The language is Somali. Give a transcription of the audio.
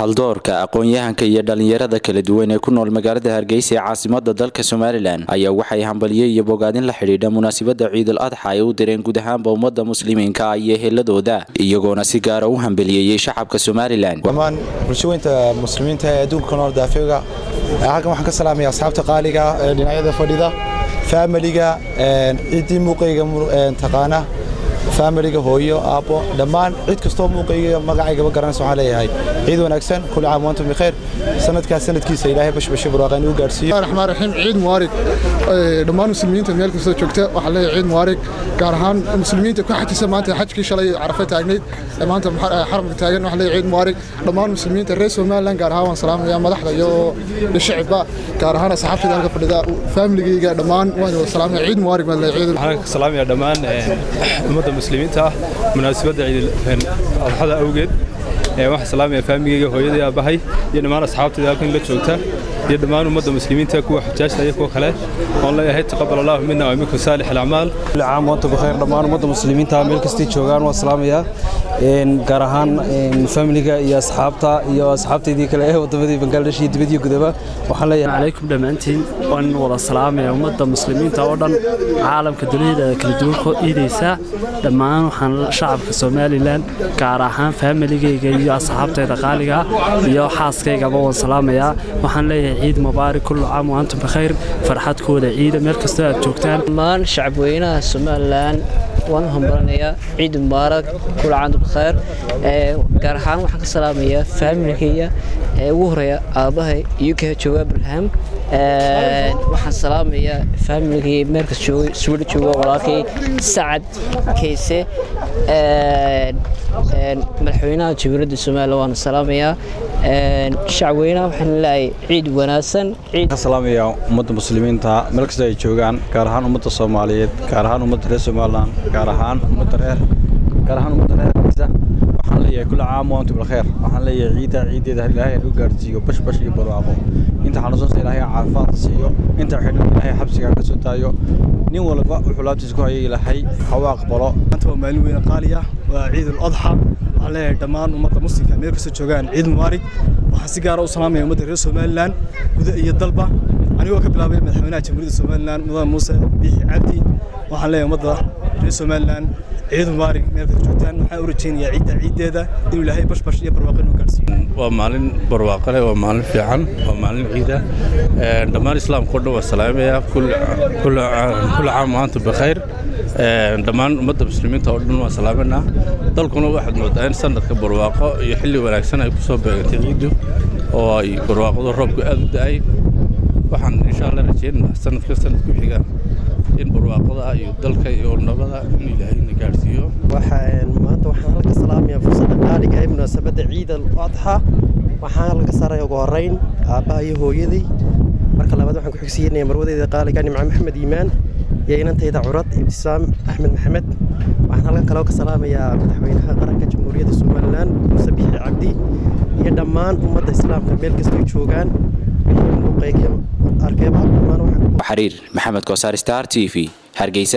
haldoorka aqoon-yahanka iyo dhalinyarada kala duwan ee ku nool magaalada Hargeysa ee caasimadda dalka Soomaaliland ayaa waxay hambaliyay iyo bogaadin la xiriidha munaasabadda Ciid al-Adha ay u direen guud ahaan ummadda muslimiinta iyo eheladooda iyagoona si gaar ah u hambaliyay shacabka Soomaaliland. Dhammaan bulshooyinka muslimiinta ee adduunka nool daafiga halkan waxaan ka salaamayaa asxaabta qaaliga ee dhinacyada fadhida familiga ciidii muuqayga taqaana familiga hooyo aabo dhammaan cid kasto muuqayga magacayga garanayso waxa leeyahay ciid wanaagsan kullu caam wa antum bi khair sanadkiisa ilaahay bashbash barwaaqan u gaarsiiyo rahmaan rahiim ciid mubarak dhammaan muslimiinta meel kasta joogta waxa leeyahay ciid mubarak gaar ahaan muslimiinta ku xajisa maanta xajkii shalay Arafat taagneed maanta xaramka taagan waxa leeyahay ciid mubarak dhammaan muslimiinta reer Soomaaliland gaar ahaan waan salaamayaa madaxda iyo shacabka gaar ahaan asxaabta dalka fadhida familigayga dhammaan waan salaamayaa ciid mubarak baan leeyahay waxaan salaamayaa dhammaan ummadda muslimiinta munaasabadda ciid al-Adha awgeed waxaan salaamayaa familigayga hooyaday aabahay iyo dhammaan asxaabtayda halkan la joogta iyo dhammaan ummadda muslimiinta kuwa xajaajta iyo kuwa kale oo leeyahay taqabbalallahu minna wa minkum saalih al-a'maal kullu caam wa antum bi khair dhammaan ummadda muslimiinta meel kasta joogaan waan salaamayaa gaar ahaan familiga iyo asxaabtaydii kale ee wadamada Bangladesh iyo dibadda gudaba waxaan leeyahay alaykum dhamaantiin waan wada salaamayaa ummadda muslimiinta oo dhan caalamka dunida kala duwan oo iidaysa dhammaan waxaan shacabka Soomaaliland gaar ahaan familigayga iyo asxaabtayda qaaliga iyo xaaskayga waan salaamayaa waxaan leeyahay ciid mubaarak kullu caam wa antum bi khair farxadkooda ciid meel kasta aad joogtaan dhammaan shacabweynaha Soomaaliland waan hambalnayaa ciid mubaarak kullu caam bi khair gaar ahaan waxaan ka salaamayaa familigayga ugu horeeya aabahay iyo ka jooga Abraham waxaan salaamayaa familigayga meel kasta jooga walaalkay Saad Keese madaxweynaha Jamhuuriyadda Soomaaliya waan salaamayaa shacabweynaha waxaan leeyahay ciid wanaagsan ciid salaamayaa ummadda muslimiinta meel kasta ay joogaan gaar ahaan ummadda Soomaaliyeed gaar ahaan ummadda reer Soomaaliland gaar ahaan ummadda reer waxaan leeyahay kullu caam wa antum bi khair waxaan leeyahay ciideeda ilaahay u gaarsiiyo bashbash iyo barwaaqo inta xanuunsan ilaahay caafimaad siiyo inta xidhan ilaahay xabsiga ka soo taayo nin walba wuxuu laabtiis ku hayay ilaahay hawa aqbalo maanta waa maalin weyn qaali ah waa ciid al-Adha waxaan leeyahay dhammaan ummadda muslimka meel kasta joogaan ciid mubaarak waxaan si gaar ah u salaamayaa ummadda reer Soomaaliland gudaha iyo dalba anigoo ka bilaabay madaxweynaha Jamhuuriyadda Soomaaliland Mudane Muuse Biixi Cabdi waxaan leeyahay ummadda reer Soomaaliland ciid mubaarak meel kasta joogtaan waxaan u rajaynayaa ciideeda inuu ilaahay bashbash iyo barwaaqo u gaarsiiyo waa maalin barwaaqo leh waa maalin fiican waa maalin ciid ah dhammaan islaamka oo dhan waa salaamayaa kullu caam wa antum bi khair dhammaan ummadda muslimiinta oo dhan waa salaamanaa dalkuna waxaad moodaa in sanadka barwaaqo iyo xilli wanaagsan ay ku soo beegantay ciidu oo ay barwaaqada roobku aad u da'ay waxaan insha Allah rajaynaynaa sanadka ku xiga in barwaaqada iyo dalka iyo nabada in ilaahay gaarsiiyo maanta waxaan halka salaamayaa fursadda qaaliga ee munaasabadda Ciid al-Adha waxaan halka saarayaa ugu horeyn aabaha iyo hooyaday marka labaad waxaan ku xigsiinayaa marwadayda qaaliga Nimco Maxamed Iimaan iyo inantayda Curad Ibtisaam Axmed Maxamed waxaan halka kale ka salaamayaa madaxweynaha qaranka Jamhuuriyadda Soomaaliland Muuse Biixi Cabdi iyo dhammaan ummadda islaamka meel kasta ay joogaan muuqayga arkayba dhammaan xariir Maxamed Koosar Star TV Hargeysa.